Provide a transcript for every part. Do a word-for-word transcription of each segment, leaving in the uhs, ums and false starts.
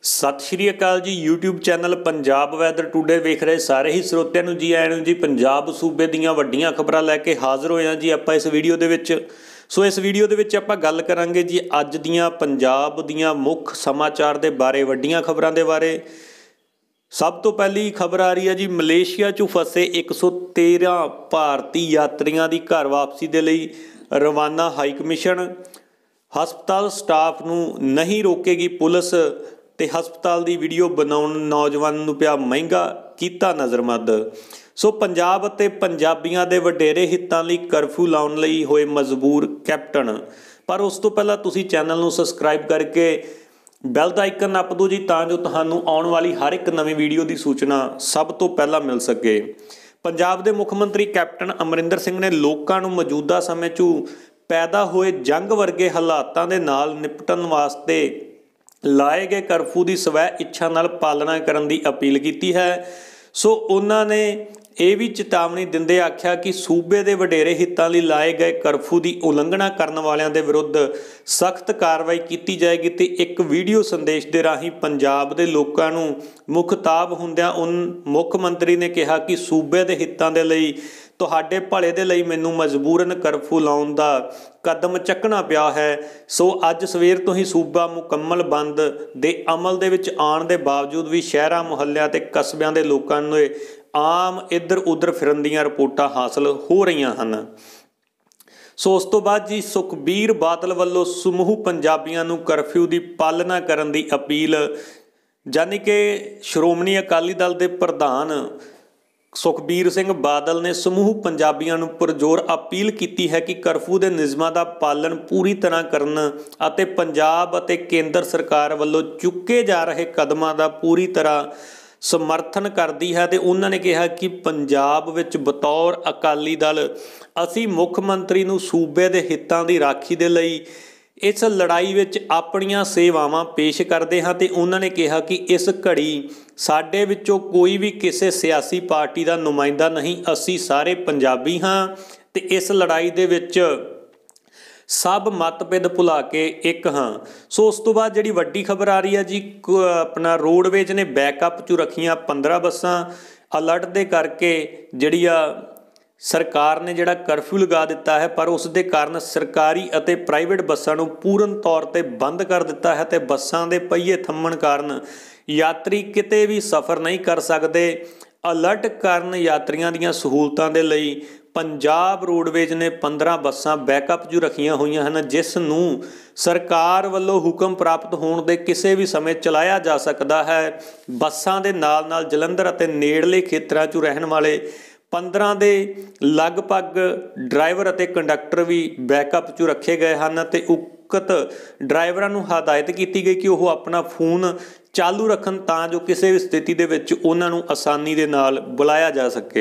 सत Shri Akal ji. YouTube channel Punjab weather today वेख रहे सारे ही ਸਰੋਤਿਆਂ ਨੂੰ जी आए जी। पंजाब सूबे ਦੀਆਂ ਵੱਡੀਆਂ ਖਬਰਾਂ ਲੈ ਕੇ ਹਾਜ਼ਰ ਹੋਏ ਹਾਂ जी ਆਪਾਂ ਇਸ ਵੀਡੀਓ ਦੇ ਵਿੱਚ। ਸੋ ਇਸ ਵੀਡੀਓ ਦੇ ਵਿੱਚ ਆਪਾਂ ਗੱਲ ਕਰਾਂਗੇ ਜੀ ਅੱਜ ਦੀਆਂ ਪੰਜਾਬ ਦੀਆਂ ਮੁੱਖ ਸਮਾਚਾਰ ਦੇ ਬਾਰੇ, ਵੱਡੀਆਂ ਖਬਰਾਂ ਦੇ ਬਾਰੇ। सब तो पहली खबर आ रही है जी, मलेशिया चों फसे एक सौ तेरह भारती यात्रियों की घर वापसी के लिए रवाना हाई कमीशन। हस्पताल स्टाफ नूं नहीं रोकेगी पुलिस ते हस्पताल की वीडियो बनाउण नौजवान नूं पिया महंगा, कीता नज़रमंद। सो पंजाब ते पंजाबियों के वडेरे हितों लई करफ्यू लाउण लई होए मजबूर कैप्टन। पर उस तो पहला तुसीं चैनल नूं सबसक्राइब करके बैल दा आइकन नप दो जी, तां जो तुहानूं आउण वाली हर एक नवीं वीडियो की सूचना सब तो पहला मिल सके। पंजाब के मुख मंत्री कैप्टन अमरिंदर सिंह ने लोगों को मौजूदा समय चों पैदा होए जंग वर्गे हालातां दे नाल निपटण वास्ते लाए गए करफ्यू की स्वै इच्छा नाल पालना करन दी अपील की है। सो उन्होंने ये भी चेतावनी दिंदे आख्या कि सूबे के वडेरे हितों लई लाए गए करफ्यू की उलंघना करने वालों के विरुद्ध सख्त कार्रवाई की जाएगी। तो एक वीडियो संदेश के राही पंजाब के लोगों को मुखताब हुंदियां उन मुख मंत्री ने कहा कि सूबे के हितों के लिए तुहाडे भले दे लई मैनूं मजबूरन करफ्यू लाउण दा कदम चकना पिया है। सो अज सवेर तो ही सूबा मुकम्मल बंद दे अमल दे विच आउण दे बावजूद भी शहरां मुहल्लियां ते कस्बियां दे लोकां नूं आम इधर उधर फिरन दीयां रिपोर्टां हासिल हो रहीआं हन। सो उस तो बाद जी सुखबीर बादल वल्लों समूह पंजाबियों नूं करफ्यू की पालना करन दी अपील। जानी कि श्रोमणी अकाली दल के प्रधान सुखबीर सिंह बादल ने समूह पंजाबियों नूं पुरजोर अपील की है कि करफ्यू के नियमां दा पालन पूरी तरह करन अते पंजाब अते केंद्र सरकार वल्लों चुके जा रहे कदमां दा पूरी तरह समर्थन करती है। तो उन्होंने कहा कि पंजाब विच बतौर अकाली दल असी मुख मंत्री नूं सूबे के हितों की राखी दे लई इस लड़ाई विच अपनियां सेवावां पेश करते हैं। तो उन्होंने कहा कि इस घड़ी साडे विचों कोई भी किसी सियासी पार्टी का नुमाइंदा नहीं, असी सारे पंजाबी हाँ ते इस लड़ाई दे विच सब मतभेद भुला के एक हाँ। सो उस तो बाद जी वड्डी खबर आ रही है जी, अपना रोडवेज ने बैकअप चू रखियां पंद्रह बसां अलर्ट दे करके जिहड़ी आ सरकार ने जिहड़ा करफ्यू लगा दिता है। पर उस दे कारण सरकारी अते प्राइवेट बसां नूं पूर्ण तौर ते बंद कर दिता है ते बसां दे पहिए थम्मण कारण यात्री किते भी सफ़र नहीं कर सकते। अलर्ट कारण यात्रियों दीयां सहूलतां दे लई पंजाब रोडवेज ने पंद्रह बसां बैकअप जो रखियां हुई हैं, जिस नूं सरकार वालों हुक्म प्राप्त होने के किसी भी समय चलाया जा सकता है। बसां दे नाल नाल जलंधर अते नेड़ले खेतरां चों रहन वाले पंद्रह के लगभग ड्राइवर अते कंडक्टर भी बैकअप चों रखे गए हैं। तो उक्त ड्राइवरां नूं हदायत की गई कि वह अपना फोन चालू रखन तां जो किसी भी स्थिति दे विच उन्हां नूं आसानी दे नाल बुलाया जा सके।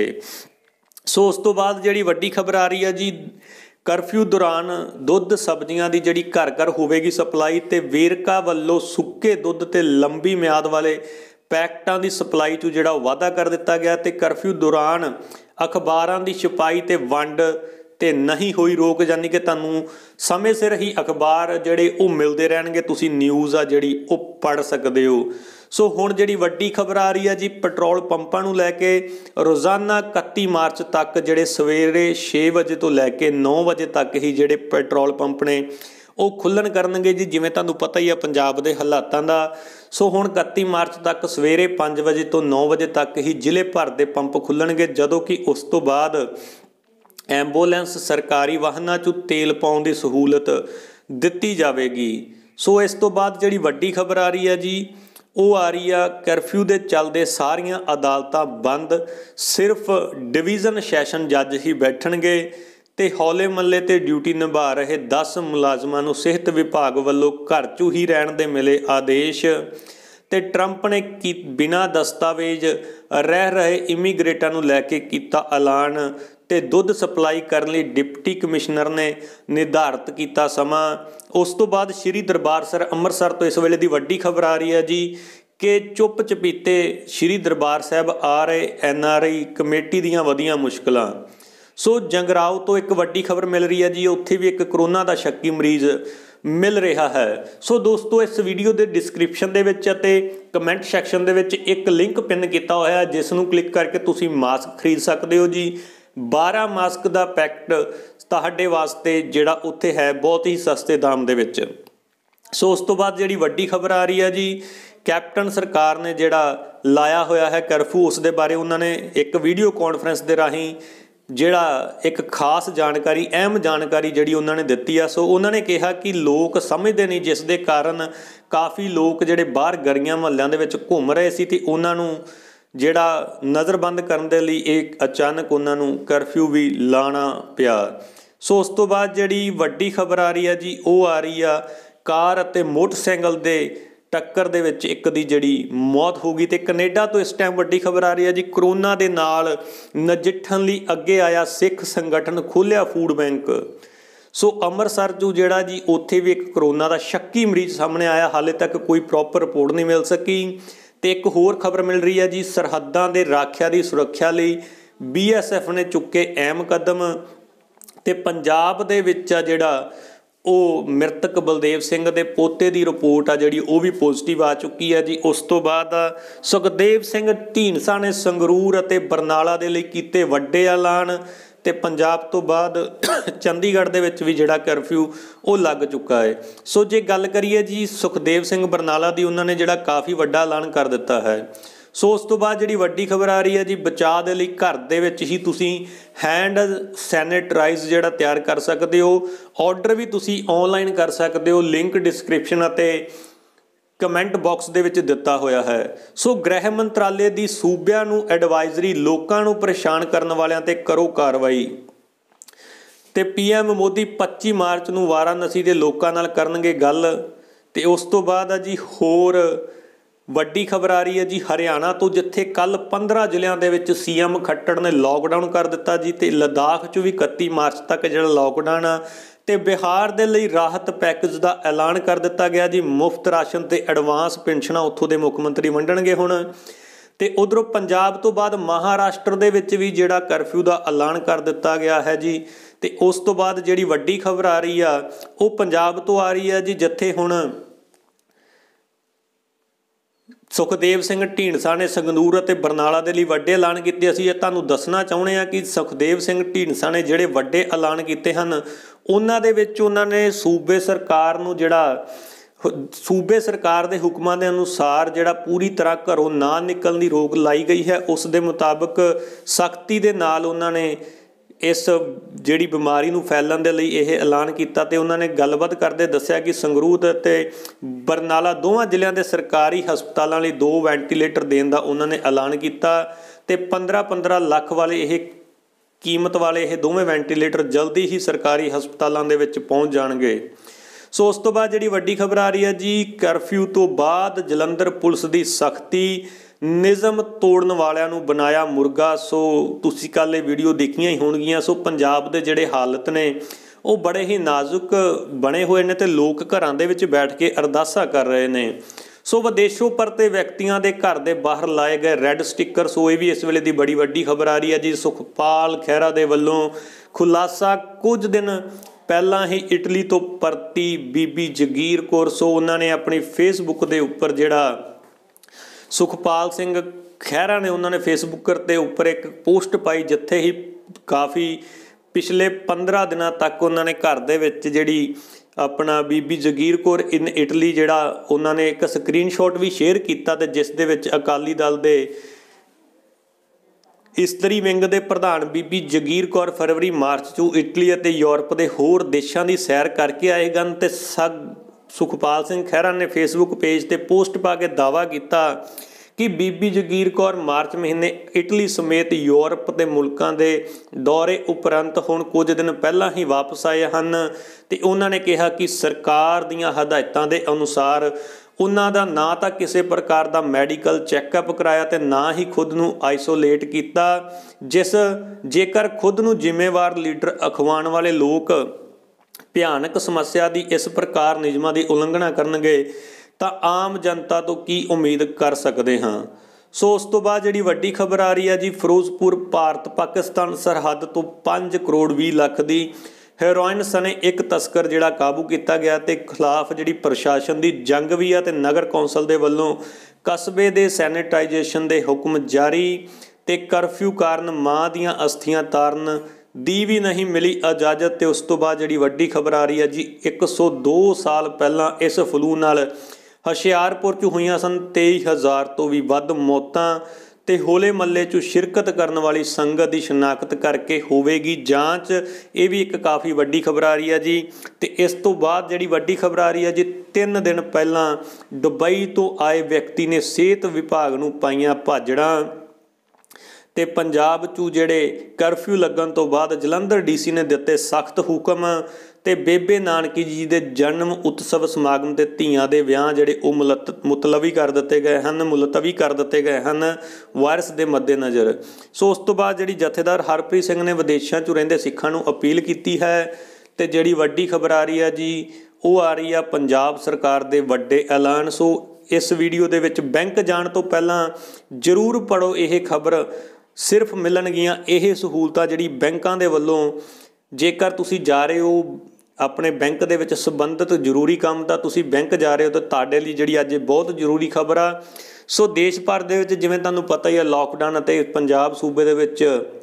सो उस तो बाद जी वड्डी खबर आ रही है जी, करफ्यू दौरान दुध सब्जियां की जी घर घर होगी सप्लाई। तो वेरका वालों सुक्के दुध ते लंबी म्याद वाले पैकटां की सप्लाई चो जिहड़ा वाधा कर दिता गया। तो करफ्यू दौरान अखबारां की छपाई ते वंड ते नहीं हुई रोक, यानी कि तुहानूं समय सिर ही अखबार जिहड़े वो मिलते रहणगे, तुसीं न्यूज़ आ जिहड़ी वो पढ़ सकते हो। सो हुण जिहड़ी वड्डी खबर आ रही है जी, पेट्रोल पंपां नूं लैके रोज़ाना इकत्ती मार्च तक जिहड़े सवेरे छे बजे तो लैके नौ बजे तक ही जिहड़े पेट्रोल पंप ने वो खुल्लण करनगे जी। जिवें तुहानूं पता ही है पंजाब दे हालातां दा। सो हुण इकत्ती मार्च तक सवेरे पाँच बजे तो नौ बजे तक ही जिले भर दे पंप खुल्लणगे, जदों कि उस तो बाद एंबूलेंस सरकारी वाहनों चों तेल पाउण दी सहूलत दित्ती जावेगी। सो इस तो बाद जिहड़ी वड्डी खबर आ रही है जी, वो आ रही है करफ्यू के चलते सारियां अदालतां बंद, सिर्फ डिवीज़न सैशन जज ही बैठणगे। ते हौले मल्ले ते ड्यूटी निभा रहे दस मुलाजमां नूं सेहत विभाग वालों घर चों ही रहण दे मिले आदेश। ते ट्रंप ने की बिना दस्तावेज रह रहे इमीग्रेटां नूं लैके कीता ऐलान। ते दुध सप्लाई करने लई डिप्टी कमिश्नर ने निर्धारित किया समा। उस तो बाद श्री दरबार सर अमृतसर तो इस वेले की वड्डी खबर आ रही है जी कि चुप चपीते श्री दरबार साहब आ रहे एन आर आई कमेटी दीयां वधियां मुश्किलां। सो जंगराओ तो एक वड्डी खबर मिल रही है जी, उत्थे भी एक करोना का शक्की मरीज़ मिल रहा है। सो दोस्तों इस वीडियो के डिस्क्रिप्शन दे विच अते कमेंट सैक्शन दे विच एक लिंक पिन किया होया है जिस नूं क्लिक करके तुसीं मास्क खरीद सकते हो जी। बारह मास्क का पैकेट तुहाडे वास्ते जिहड़ा उत्थे है बहुत ही सस्ते दाम दे विच। सो उस तो बाद जिहड़ी वड्डी खबर आ रही है जी, कैप्टन सरकार ने जिहड़ा लाया होया है कर्फ्यू उस दे बारे उन्होंने एक वीडियो कॉन्फ्रेंस दे राहीं जिहड़ा एक खास जानकारी अहम जानकारी जिहड़ी उन्होंने दित्ती आ। सो उन्होंने कहा कि लोग समझते नहीं जिस दे कारण काफ़ी लोग जिहड़े बाहर गलियां महल्लिਆਂ ਦੇ ਵਿੱਚ घूम रहे सी ते उन्हां नूं जिहड़ा नज़रबंद करन दे लई एक अचानक उन्हां नूं कर्फ्यू भी लाना पिया। सो उस तो बाद जिहड़ी वड्डी खबर आ रही है जी वो आ रही आ कार अते मोटरसाइकिल दे टक्कर दे विच एक दी जिहड़ी मौत हो गई। ते कनेडा तो इस टाइम वड्डी खबर आ रही है जी, कोरोना दे नाल नजिठण लई अगे आया सिख संगठन खोलिया फूड बैंक। सो अमृतसर जो जिहड़ा जी उत्थे भी एक कोरोना का शक्की मरीज सामने आया, हाले तक कोई प्रॉपर रिपोर्ट नहीं मिल सकी। तो एक होर खबर मिल रही है जी, सरहदां दे राखिया की सुरक्षा लई बी एस एफ ने चुके अहम कदम। तो पंजाब दे विच आ जिहड़ा ਉਹ ਮ੍ਰਿਤਕ ਬਲਦੇਵ ਸਿੰਘ ਦੇ ਪੋਤੇ ਦੀ ਰਿਪੋਰਟ ਆ ਜਿਹੜੀ ਉਹ ਵੀ ਪੋਜ਼ੀਟਿਵ ਆ ਚੁੱਕੀ ਹੈ ਜੀ। ਉਸ ਤੋਂ ਬਾਅਦ ਸੁਖਦੇਵ ਸਿੰਘ ਢੀਂਡਸਾ ਨੇ ਸੰਗਰੂਰ ਅਤੇ ਬਰਨਾਲਾ ਦੇ ਲਈ ਕੀਤੇ ਵੱਡੇ ਐਲਾਨ। ਤੇ ਪੰਜਾਬ ਤੋਂ ਬਾਅਦ ਚੰਡੀਗੜ੍ਹ ਦੇ ਵਿੱਚ ਵੀ ਜਿਹੜਾ ਕਰਫਿਊ ਉਹ ਲੱਗ ਚੁੱਕਾ ਹੈ। ਸੋ ਜੇ ਗੱਲ ਕਰੀਏ ਜੀ ਸੁਖਦੇਵ ਸਿੰਘ ਬਰਨਾਲਾ ਦੀ, ਉਹਨਾਂ ਨੇ ਜਿਹੜਾ ਕਾਫੀ ਵੱਡਾ ਐਲਾਨ ਕਰ ਦਿੱਤਾ ਹੈ। सो उस तो बाद जिहड़ी वड्डी खबर आ रही है जी, बचाव के लिए घर दे विच ही तुसीं हैंड सैनिटाइज जिहड़ा तैयार कर सकते हो। ऑर्डर भी तुसीं ऑनलाइन कर सकते हो, लिंक डिस्क्रिप्शन अते कमेंट बॉक्स दे विच दिता होया है। सो गृह मंत्रालय की सूबिਆਂ नूं एडवाइजरी, लोकां नूं परेशान करन वालियां ते करो कार्रवाई। ते पी एम मोदी पच्ची मार्च नूं वाराणसी के लोकां नाल करनगे गल। ते उस तो बाद आ जी होर ਵੱਡੀ खबर आ रही है जी, हरियाणा तो जिथे कल पंद्रह ਜ਼ਿਲ੍ਹਿਆਂ ਦੇ ਵਿੱਚ सी एम खट्टर ने लॉकडाउन कर दिता जी। तो लद्दाख चो भी इकत्ती मार्च तक जो लॉकडाउन आ। तो बिहार के लिए राहत पैकेज का ऐलान कर दिता गया जी, मुफ्त राशन ते एडवांस पेंशनां उत्थों के मुख मंत्री वंडणगे हुण। तो उधरों पंजाब तो बाद महाराष्ट्र दे विच भी जिहड़ा करफ्यू का ऐलान कर दिता गया है जी। तो उस तो बाद जिहड़ी वड्डी खबर आ रही आ वो पंजाब तो आ रही है जी, जिथे हुण सुखदेव सिंह ढींडसा ने संगरूर और बरनाला के लिए वड्डे ऐलान किए। असीं तुहानूं दसना चाहुंदे हां कि सुखदेव सिंह ढींडसा ने जिहड़े वड्डे ऐलान किए हैं उन्हां दे विच उन्हां ने सूबे सरकार नूं जिहड़ा सूबे सरकार के हुक्मां के अनुसार जिहड़ा पूरी तरह घरों ना निकलण दी रोक लाई गई है, उस दे मुताबिक सख्ती दे नाल उन्हां ने इस जिहड़ी बीमारी नूं फैलण दे लई यह ऐलान किया। तो उन्होंने गलबात करते दस्सिया कि संगरूर ते बरनाला दोवां ਜ਼ਿਲ੍ਹਿਆਂ के सरकारी हस्पतालों लई दो वेंटीलेटर देण दा उन्होंने ऐलान किया। तो पंद्रह पंद्रह लाख वाले यह कीमत वाले यह दोवें वेंटीलेटर जल्दी ही सरकारी हस्पतालों के विच पहुँच जाणगे। सो उस तो बाद जिहड़ी वड्डी खबर आ रही है जी, करफ्यू तो बाद जलंधर पुलिस की सख्ती, निज़म तोड़न वालियां नूं बनाया मुर्गा। सो तुसीं कल वीडियो देखियां ही होणगीਆਂ। सो पंजाब दे जिहड़े हालत ने वो बड़े ही नाजुक बने हुए ने ते लोग घरां दे विच बैठ के अरदासा कर रहे ने। सो विदेशों परते व्यक्तियों के घर के बाहर लाए गए रैड स्टिकर, सो ये भी इस वेले की बड़ी वड्डी खबर आ रही है जी। सुखपाल खैहरा के वल्लों खुलासा कुछ दिन पहला ही इटली तो परती बीबी जगीर कौर। सो उन्होंने अपनी फेसबुक के उपर जिहड़ा सुखपाल सिंह खैहरा ने उन्होंने फेसबुक के उपर एक पोस्ट पाई जिथे ही काफ़ी पिछले पंद्रह दिनों तक उन्होंने घर दे विच जिहड़ी अपना बीबी जगीर कौर इन इटली जिहड़ा उन्होंने एक स्क्रीनशॉट भी शेयर किया। तो जिस दे विच अकाली दल के इस्त्री विंग के प्रधान बीबी जगीर कौर फरवरी मार्च चो इटली और यूरोप के होर देशों की सैर करके आए गन। ते सग सुखपाल सिंह खैहरा ने फेसबुक पेज ते पोस्ट पा के दावा किया कि बीबी जगीर कौर मार्च महीने इटली समेत यूरोप के मुल्कों के दौरे उपरंत हुण कुछ दिन पहला ही वापस आए हैं। तो उन्होंने कहा कि सरकार दीयां हदायतां दे अनुसार उन्हां दा ना तो किसी प्रकार का मैडिकल चैकअप कराया तो ना ही खुद नूं आइसोलेट किया। जिस जेकर खुद नूं जिम्मेवार लीडर अखवाउण वाले लोग भयानक समस्या की इस प्रकार नियमां की उलंघना करनगे तो आम जनता तो की उम्मीद कर सकते हाँ। सो उस तो बाद जिहड़ी वड्डी खबर आ रही है जी, फिरोजपुर भारत पाकिस्तान सरहद तो पाँच करोड़ भी लख की ਹੈਰੋਇਨ ਸਣੇ ਇੱਕ ਤਸਕਰ ਜਿਹੜਾ ਕਾਬੂ ਕੀਤਾ ਗਿਆ ਤੇ ਖਿਲਾਫ ਜਿਹੜੀ ਪ੍ਰਸ਼ਾਸਨ ਦੀ ਜੰਗ ਵੀ ਆ ਤੇ ਨਗਰ ਕੌਂਸਲ ਦੇ ਵੱਲੋਂ ਕਸਬੇ ਦੇ ਸੈਨੀਟਾਈਜੇਸ਼ਨ ਦੇ ਹੁਕਮ ਜਾਰੀ ਤੇ ਕਰਫਿਊ ਕਾਰਨ ਮਾਂ ਦੀਆਂ ਅਸਥੀਆਂ ਤਾਰਨ ਦੀ ਵੀ ਨਹੀਂ ਮਿਲੀ ਇਜਾਜ਼ਤ। ਤੇ ਉਸ ਤੋਂ ਬਾਅਦ ਜਿਹੜੀ ਵੱਡੀ ਖਬਰ ਆ ਰਹੀ ਹੈ ਜੀ, ਇੱਕ ਸੌ ਦੋ ਸਾਲ ਪਹਿਲਾਂ ਇਸ ਫਲੂ ਨਾਲ ਹੁਸ਼ਿਆਰਪੁਰ 'ਚ ਹੋਈਆਂ ਸਨ ਤੇਈ ਹਜ਼ਾਰ ਤੋਂ ਵੀ ਵੱਧ ਮੌਤਾਂ ਤੇ ਹੋਲੇ ਮਹੱਲੇ 'ਚ ਸ਼ਿਰਕਤ ਕਰਨ ਵਾਲੀ ਸੰਗਤ ਦੀ ਸ਼ਨਾਖਤ ਕਰਕੇ ਹੋਵੇਗੀ ਜਾਂਚ। ਇਹ ਵੀ ਇੱਕ ਕਾਫੀ ਵੱਡੀ ਖਬਰ ਆ ਰਹੀ ਹੈ ਜੀ। ਤੇ ਇਸ ਤੋਂ ਬਾਅਦ ਜਿਹੜੀ ਵੱਡੀ ਖਬਰ ਆ ਰਹੀ ਹੈ ਜੀ, ਤਿੰਨ ਦਿਨ ਪਹਿਲਾਂ ਦੁਬਈ ਤੋਂ ਆਏ ਵਿਅਕਤੀ ਨੇ ਸਿਹਤ ਵਿਭਾਗ ਨੂੰ ਪਾਈਆਂ ਭਾਜੜਾਂ ਤੇ ਪੰਜਾਬ 'ਚ ਜਿਹੜੇ ਕਰਫਿਊ ਲੱਗਣ ਤੋਂ ਬਾਅਦ ਜਲੰਧਰ ਡੀ ਸੀ ਨੇ ਦਿੱਤੇ ਸਖਤ ਹੁਕਮ ਤੇ ਬੇਬੇ ਨਾਨਕੀ ਜੀ ਦੇ ਜਨਮ ਉਤਸਵ ਸਮਾਗਮ ਤੇ ਧੀਆਂ ਦੇ ਵਿਆਹ ਜਿਹੜੇ ਉਹ ਮੁਲਤ ਮੁਤਲਵੀ ਕਰ ਦਿੱਤੇ ਗਏ ਹਨ ਮੁਲਤਵੀ ਕਰ ਦਿੱਤੇ ਗਏ ਹਨ ਵਾਇਰਸ ਦੇ ਮੱਦੇਨਜ਼ਰ। ਸੋ ਉਸ ਤੋਂ ਬਾਅਦ ਜਿਹੜੀ ਜਥੇਦਾਰ ਹਰਪ੍ਰੀਤ ਸਿੰਘ ਨੇ ਵਿਦੇਸ਼ਾਂ 'ਚ ਰਹਿੰਦੇ ਸਿੱਖਾਂ ਨੂੰ ਅਪੀਲ ਕੀਤੀ ਹੈ। ਤੇ ਜਿਹੜੀ ਵੱਡੀ ਖਬਰ ਆ ਰਹੀ ਹੈ ਜੀ, ਉਹ ਆ ਰਹੀ ਆ ਪੰਜਾਬ ਸਰਕਾਰ ਦੇ ਵੱਡੇ ਐਲਾਨ। ਸੋ ਇਸ ਵੀਡੀਓ ਦੇ ਵਿੱਚ ਬੈਂਕ ਜਾਣ ਤੋਂ ਪਹਿਲਾਂ ਜ਼ਰੂਰ ਪੜ੍ਹੋ ਇਹ ਖਬਰ। ਸਿਰਫ ਮਿਲਣਗੀਆਂ ਇਹ ਸਹੂਲਤਾਂ ਜਿਹੜੀ ਬੈਂਕਾਂ ਦੇ ਵੱਲੋਂ, ਜੇਕਰ ਤੁਸੀਂ ਜਾ ਰਹੇ ਹੋ ਆਪਣੇ ਬੈਂਕ ਦੇ ਵਿੱਚ ਸੰਬੰਧਿਤ ਜ਼ਰੂਰੀ ਕੰਮ ਤਾਂ ਤੁਸੀਂ ਬੈਂਕ ਜਾ ਰਹੇ ਹੋ ਤਾਂ ਤੁਹਾਡੇ ਲਈ ਜਿਹੜੀ ਅੱਜ ਬਹੁਤ ਜ਼ਰੂਰੀ ਖਬਰ ਆ। ਸੋ ਦੇਸ਼ ਭਰ ਦੇ ਵਿੱਚ ਜਿਵੇਂ ਤੁਹਾਨੂੰ ਪਤਾ ਹੀ ਹੈ ਲੋਕਡਾਊਨ ਅਤੇ ਪੰਜਾਬ ਸੂਬੇ ਦੇ ਵਿੱਚ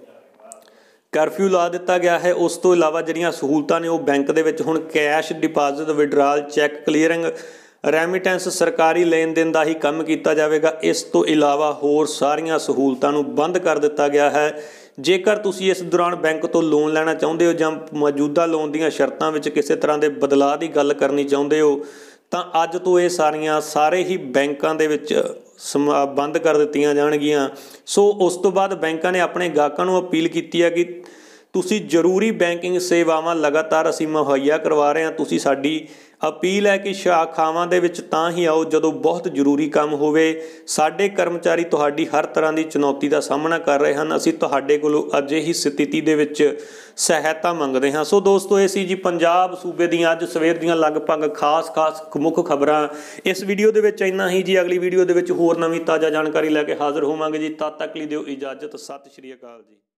ਕਰਫਿਊ ਲਾ ਦਿੱਤਾ ਗਿਆ ਹੈ। ਉਸ ਤੋਂ ਇਲਾਵਾ ਜਿਹੜੀਆਂ ਸਹੂਲਤਾਂ ਨੇ ਉਹ ਬੈਂਕ ਦੇ ਵਿੱਚ ਹੁਣ cash deposit, withdrawal, cheque clearing, remittance, ਸਰਕਾਰੀ ਲੈਣ ਦੇਣ ਦਾ ਹੀ ਕੰਮ ਕੀਤਾ ਜਾਵੇਗਾ। ਇਸ ਤੋਂ ਇਲਾਵਾ ਹੋਰ ਸਾਰੀਆਂ ਸਹੂਲਤਾਂ ਨੂੰ ਬੰਦ ਕਰ ਦਿੱਤਾ ਗਿਆ ਹੈ। ਜੇਕਰ ਤੁਸੀਂ ਇਸ ਦੌਰਾਨ ਬੈਂਕ ਤੋਂ ਲੋਨ ਲੈਣਾ ਚਾਹੁੰਦੇ ਹੋ ਜਾਂ ਮੌਜੂਦਾ ਲੋਨ ਦੀਆਂ ਸ਼ਰਤਾਂ ਵਿੱਚ ਕਿਸੇ ਤਰ੍ਹਾਂ ਦੇ ਬਦਲਾਅ ਦੀ ਗੱਲ ਕਰਨੀ ਚਾਹੁੰਦੇ ਹੋ ਤਾਂ ਅੱਜ ਤੋਂ ਇਹ ਸਾਰੀਆਂ ਸਾਰੇ ਹੀ ਬੈਂਕਾਂ ਦੇ ਵਿੱਚ ਸਮਾ ਬੰਦ ਕਰ ਦਿੱਤੀਆਂ ਜਾਣਗੀਆਂ। ਸੋ ਉਸ ਤੋਂ ਬਾਅਦ ਬੈਂਕਾਂ ਨੇ ਆਪਣੇ ਗਾਹਕਾਂ ਨੂੰ ਅਪੀਲ ਕੀਤੀ ਹੈ ਕਿ ਤੁਸੀਂ ਜ਼ਰੂਰੀ ਬੈਂਕਿੰਗ ਸੇਵਾਵਾਂ ਲਗਾਤਾਰ ਅਸੀਂ ਮੁਹੱਈਆ ਕਰਵਾ ਰਹੇ ਹਾਂ। ਤੁਸੀਂ ਸਾਡੀ ਅਪੀਲ ਹੈ ਕਿ ਸ਼ਾਖਾਵਾਂ ਦੇ ਵਿੱਚ ਤਾਂ ਹੀ ਆਓ ਜਦੋਂ ਬਹੁਤ ਜ਼ਰੂਰੀ ਕੰਮ ਹੋਵੇ। ਸਾਡੇ ਕਰਮਚਾਰੀ ਤੁਹਾਡੀ ਹਰ ਤਰ੍ਹਾਂ ਦੀ ਚੁਣੌਤੀ ਦਾ ਸਾਹਮਣਾ ਕਰ ਰਹੇ ਹਨ। ਅਸੀਂ ਤੁਹਾਡੇ ਕੋਲੋਂ ਅਜਿਹੀ ਸਥਿਤੀ ਦੇ ਵਿੱਚ ਸਹਾਇਤਾ ਮੰਗਦੇ ਹਾਂ। ਸੋ ਦੋਸਤੋ, ਇਹ ਸੀ ਜੀ ਪੰਜਾਬ ਸੂਬੇ ਦੀਆਂ ਅੱਜ ਸਵੇਰ ਦੀਆਂ ਲਗਭਗ ਖਾਸ ਖਾਸ ਮੁੱਖ ਖਬਰਾਂ। ਇਸ ਵੀਡੀਓ ਦੇ ਵਿੱਚ ਇੰਨਾ ਹੀ ਜੀ। ਅਗਲੀ ਵੀਡੀਓ ਦੇ ਵਿੱਚ ਹੋਰ ਨਵੀਂ ਤਾਜ਼ਾ ਜਾਣਕਾਰੀ ਲੈ ਕੇ ਹਾਜ਼ਰ ਹੋਵਾਂਗੇ ਜੀ। ਤਦ ਤੱਕ ਲਈ ਦਿਓ ਇਜਾਜ਼ਤ। ਸਤਿ ਸ਼੍ਰੀ ਅਕਾਲ ਜੀ।